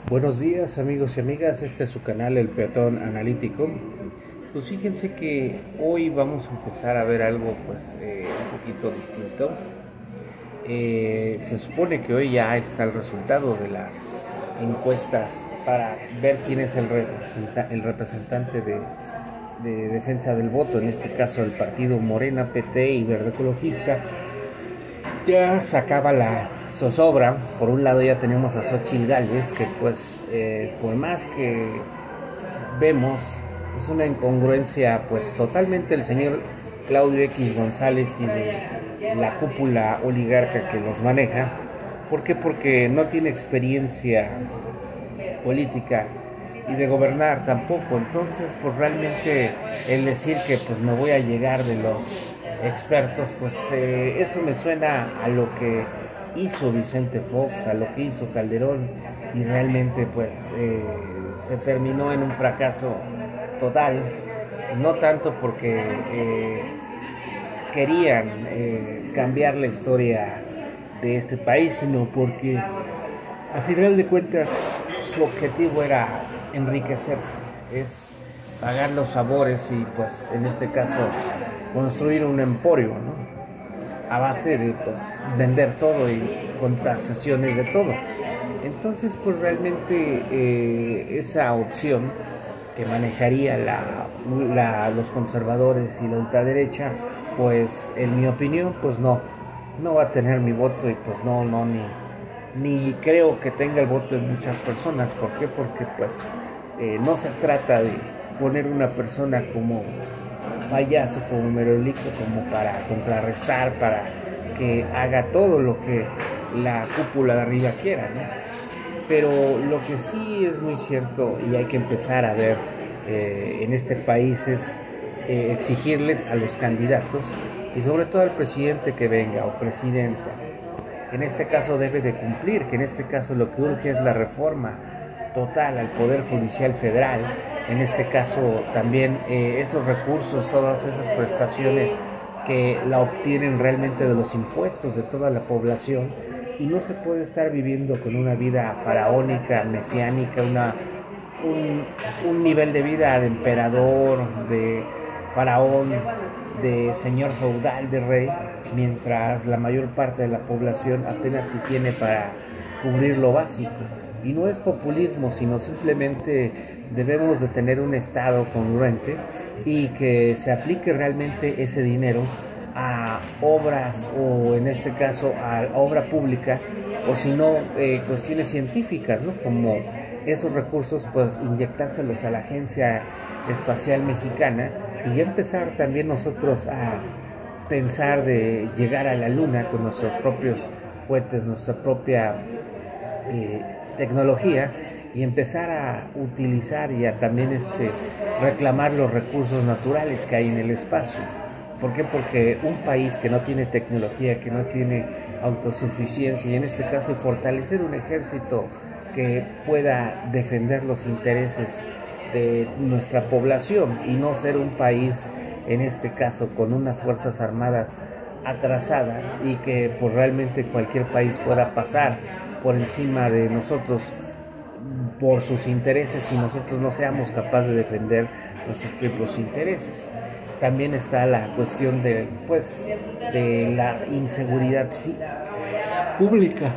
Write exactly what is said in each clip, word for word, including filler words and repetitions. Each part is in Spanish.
Buenos días amigos y amigas, este es su canal El Peatón Analítico. Pues fíjense que hoy vamos a empezar a ver algo pues eh, un poquito distinto. Eh, se supone que hoy ya está el resultado de las encuestas para ver quién es el, representa el representante de, de defensa del voto, en este caso el partido Morena, P T y Verde Ecologista. Ya sacaba la zozobra. Por un lado ya tenemos a Xochitl Gálvez, que pues eh, por más que vemos es una incongruencia pues totalmente el señor Claudio X González y de la cúpula oligarca que los maneja. ¿Por qué? Porque no tiene experiencia política y de gobernar tampoco. Entonces pues realmente el decir que pues me voy a llegar de los expertos, pues eh, eso me suena a lo que hizo Vicente Fox, a lo que hizo Calderón, y realmente pues eh, se terminó en un fracaso total, no tanto porque eh, querían eh, cambiar la historia de este país, sino porque a final de cuentas su objetivo era enriquecerse, es pagar los favores y pues en este caso construir un emporio, ¿no? A base de pues vender todo y con tasaciones de todo. Entonces pues realmente eh, esa opción que manejaría la, la, los conservadores y la ultraderecha, pues en mi opinión pues no, no va a tener mi voto y pues no, no, ni, ni creo que tenga el voto de muchas personas. ¿Por qué? Porque pues eh, no se trata de poner una persona como payaso, como merolico, como para contrarrestar, para que haga todo lo que la cúpula de arriba quiera, ¿no? Pero lo que sí es muy cierto y hay que empezar a ver eh, en este país es eh, exigirles a los candidatos y sobre todo al presidente que venga o presidenta, que en este caso debe de cumplir, que en este caso lo que urge es la reforma total al Poder Judicial Federal. En este caso también eh, esos recursos, todas esas prestaciones que la obtienen realmente de los impuestos de toda la población, y no se puede estar viviendo con una vida faraónica, mesiánica, una, un, un nivel de vida de emperador, de faraón, de señor feudal, de rey, mientras la mayor parte de la población apenas si tiene para cubrir lo básico. Y no es populismo, sino simplemente debemos de tener un Estado congruente y que se aplique realmente ese dinero a obras, o en este caso a obra pública, o si no eh, cuestiones científicas, ¿no? Como esos recursos pues inyectárselos a la Agencia Espacial Mexicana y empezar también nosotros a pensar de llegar a la Luna con nuestros propios cohetes, nuestra propia eh, tecnología, y empezar a utilizar y a también este, reclamar los recursos naturales que hay en el espacio. ¿Por qué? Porque un país que no tiene tecnología, que no tiene autosuficiencia, y en este caso fortalecer un ejército que pueda defender los intereses de nuestra población y no ser un país, en este caso, con unas fuerzas armadas atrasadas y que pues, realmente cualquier país pueda pasar por encima de nosotros por sus intereses si nosotros no seamos capaces de defender nuestros propios intereses. También está la cuestión de, pues, de la inseguridad pública.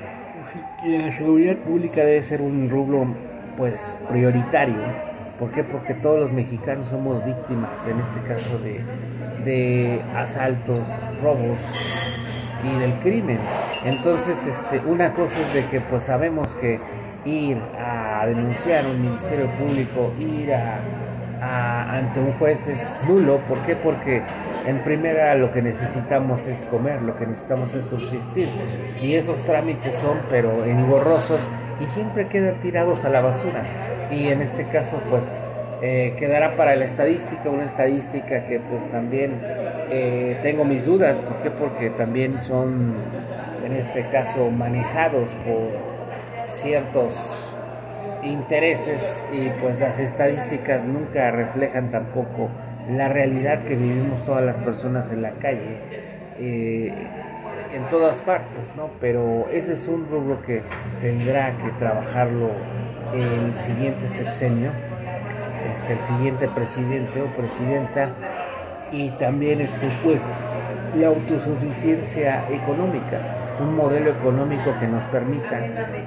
La seguridad pública debe ser un rubro pues prioritario. ¿Por qué? Porque todos los mexicanos somos víctimas, en este caso, de, de asaltos, robos y del crimen. Entonces, este, una cosa es de que pues sabemos que ir a denunciar a un ministerio público, ir a, a, ante un juez es nulo. ¿Por qué? Porque en primera lo que necesitamos es comer, lo que necesitamos es subsistir, y esos trámites son pero engorrosos y siempre quedan tirados a la basura. Y en este caso pues eh, quedará para la estadística, una estadística que pues también eh, tengo mis dudas. ¿Por qué? Porque también son en este caso manejados por ciertos intereses y pues las estadísticas nunca reflejan tampoco la realidad que vivimos todas las personas en la calle. Eh, en todas partes, ¿no? Pero ese es un rubro que tendrá que trabajarlo el siguiente sexenio, este, el siguiente presidente o presidenta, y también este, pues, la autosuficiencia económica, un modelo económico que nos permita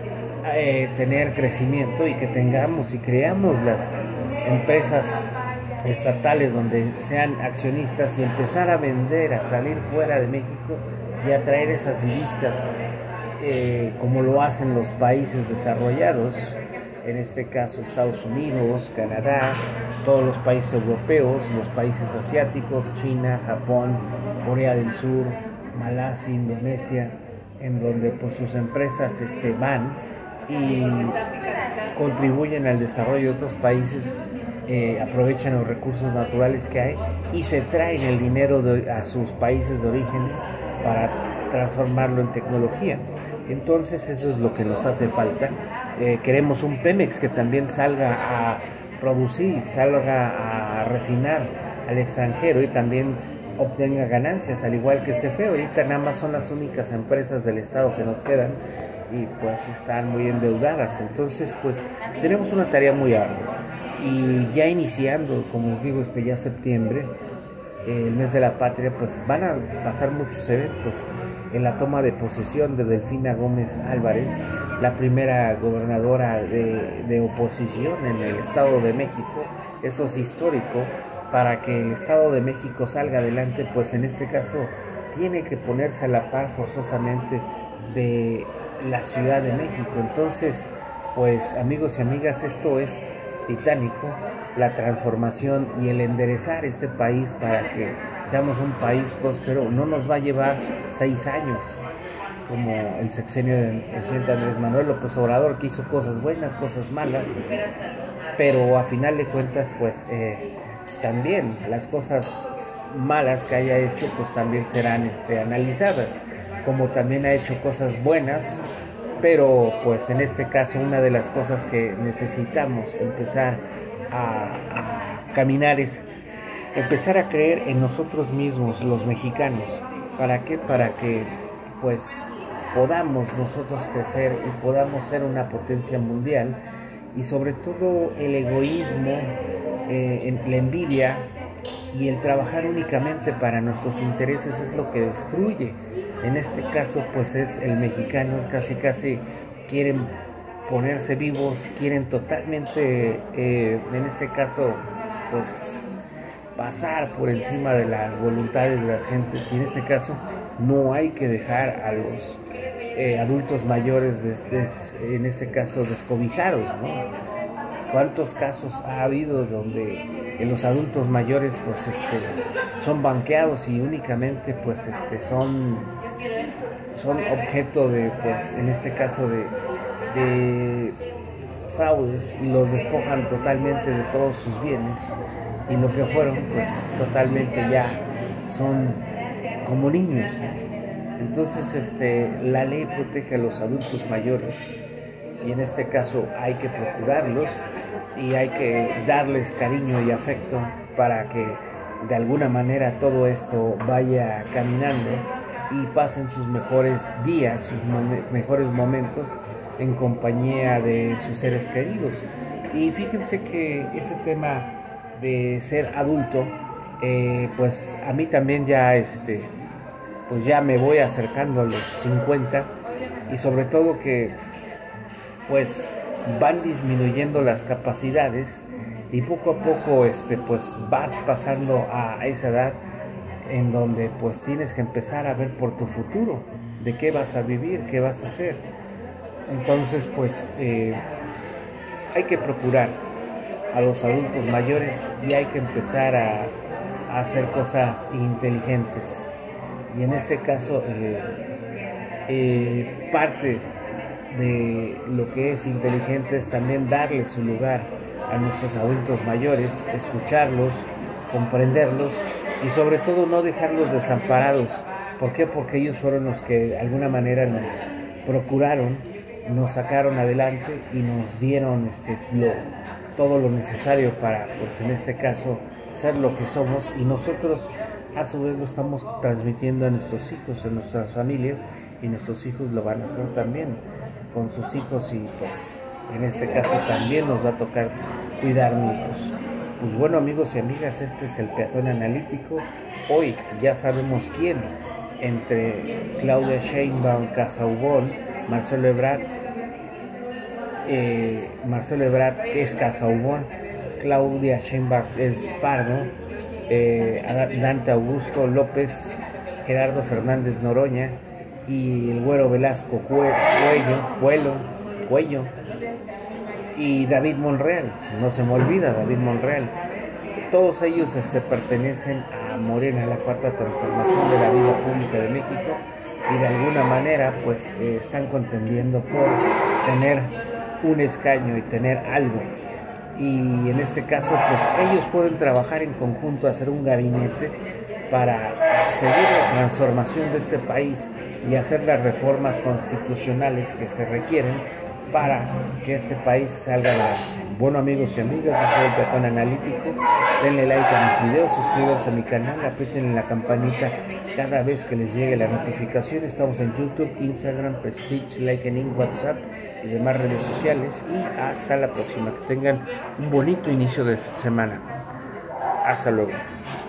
eh, tener crecimiento y que tengamos y creamos las empresas estatales donde sean accionistas y empezar a vender, a salir fuera de México y a traer esas divisas eh, como lo hacen los países desarrollados, en este caso Estados Unidos, Canadá, todos los países europeos, los países asiáticos, China, Japón, Corea del Sur, Malasia, Indonesia, en donde pues sus empresas este, van y contribuyen al desarrollo de otros países. Eh, aprovechan los recursos naturales que hay y se traen el dinero de, a sus países de origen para transformarlo en tecnología. Entonces eso es lo que nos hace falta. Eh, queremos un Pemex que también salga a producir, salga a refinar al extranjero y también obtenga ganancias, al igual que C F E. Ahorita nada más son las únicas empresas del Estado que nos quedan y pues están muy endeudadas. Entonces pues tenemos una tarea muy ardua. Y ya iniciando, como les digo, este ya septiembre, eh, el mes de la patria, pues van a pasar muchos eventos. En la toma de posesión de Delfina Gómez Álvarez, la primera gobernadora de, de oposición en el Estado de México. Eso es histórico. Para que el Estado de México salga adelante, pues en este caso tiene que ponerse a la par forzosamente de la Ciudad de México. Entonces, pues amigos y amigas, esto es titánico, la transformación y el enderezar este país para que seamos un país próspero. No nos va a llevar seis años como el sexenio del presidente Andrés Manuel López Obrador, que hizo cosas buenas, cosas malas, pero a final de cuentas pues eh, también las cosas malas que haya hecho pues también serán este, analizadas, como también ha hecho cosas buenas. Pero pues en este caso una de las cosas que necesitamos empezar a, a caminar es empezar a creer en nosotros mismos, los mexicanos. ¿Para qué? Para que pues podamos nosotros crecer y podamos ser una potencia mundial. Y sobre todo el egoísmo, eh, la envidia y el trabajar únicamente para nuestros intereses es lo que destruye. En este caso pues es el mexicano, es casi casi quieren ponerse vivos, quieren totalmente eh, en este caso pues pasar por encima de las voluntades de las gentes, y en este caso no hay que dejar a los eh, adultos mayores des, des, en este caso descobijados, ¿no? ¿Cuántos casos ha habido donde los adultos mayores pues este son banqueados y únicamente pues este son son objeto de pues en este caso de, de fraudes, y los despojan totalmente de todos sus bienes, y lo que fueron pues totalmente ya son como niños? Entonces este la ley protege a los adultos mayores y en este caso hay que procurarlos y hay que darles cariño y afecto para que de alguna manera todo esto vaya caminando y pasen sus mejores días, sus mejores momentos en compañía de sus seres queridos. Y fíjense que ese tema de ser adulto, eh, pues a mí también ya este, pues ya me voy acercando a los cincuenta, y sobre todo que pues van disminuyendo las capacidades y poco a poco este pues vas pasando a esa edad en donde pues tienes que empezar a ver por tu futuro, de qué vas a vivir, qué vas a hacer. Entonces pues eh, hay que procurar a los adultos mayores y hay que empezar a, a hacer cosas inteligentes, y en este caso eh, eh, parte de lo que es inteligente es también darle su lugar a nuestros adultos mayores, escucharlos, comprenderlos y sobre todo no dejarlos desamparados. ¿Por qué? Porque ellos fueron los que de alguna manera nos procuraron, nos sacaron adelante y nos dieron este, lo, todo lo necesario para, pues en este caso, ser lo que somos, y nosotros a su vez lo estamos transmitiendo a nuestros hijos, a nuestras familias, y nuestros hijos lo van a hacer también con sus hijos, y pues en este caso también nos va a tocar cuidar nietos. Pues bueno, amigos y amigas, este es el Peatón Analítico. Hoy ya sabemos quién, entre Claudia Sheinbaum, Casaubon, Marcelo Ebrard, eh, Marcelo Ebrard que es Casaubon, Claudia Sheinbaum es Pardo, eh, Dante Augusto López, Gerardo Fernández Noroña y el Güero Velasco Cuello, Cuello, Cuello y David Monreal. No se me olvida David Monreal. Todos ellos este, pertenecen a Morena, la cuarta transformación de la vida pública de México, y de alguna manera pues eh, están contendiendo por tener un escaño y tener algo. Y en este caso pues ellos pueden trabajar en conjunto, hacer un gabinete para seguir la transformación de este país y hacer las reformas constitucionales que se requieren para que este país salga adelante. Bueno, amigos y amigas, yo soy el Peatón Analítico. Denle like a mis videos, suscríbanse a mi canal, aprieten la campanita cada vez que les llegue la notificación. Estamos en YouTube, Instagram, Prestige, LinkedIn, WhatsApp y demás redes sociales. Y hasta la próxima. Que tengan un bonito inicio de semana. Hasta luego.